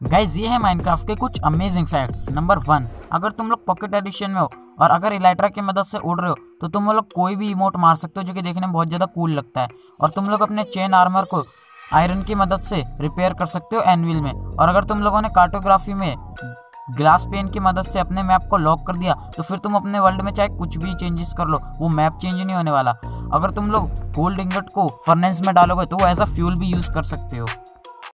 Guys ये है Minecraft के कुछ अमेजिंग फैक्ट्स। नंबर 1, अगर तुम लोग पॉकेट एडिशन में हो और अगर इलाइट्रा की मदद से उड़ रहे हो तो तुम लोग कोई भी इमोट मार सकते हो जो कि देखने में बहुत ज़्यादा कूल लगता है। और तुम लोग अपने चेन आर्मर को आयरन की मदद से रिपेयर कर सकते हो एनविल में। और अगर तुम लोगों ने कार्टोग्राफी में ग्लास पेन की मदद से अपने मैप को लॉक कर दिया तो फिर तुम अपने वर्ल्ड में चाहे कुछ भी चेंजेस कर लो, वो मैप चेंज नहीं होने वाला। अगर तुम लोग गोल्ड इंगट को फर्नेस में डालोगे तो वो एज अ फ्यूल भी यूज़ कर सकते हो।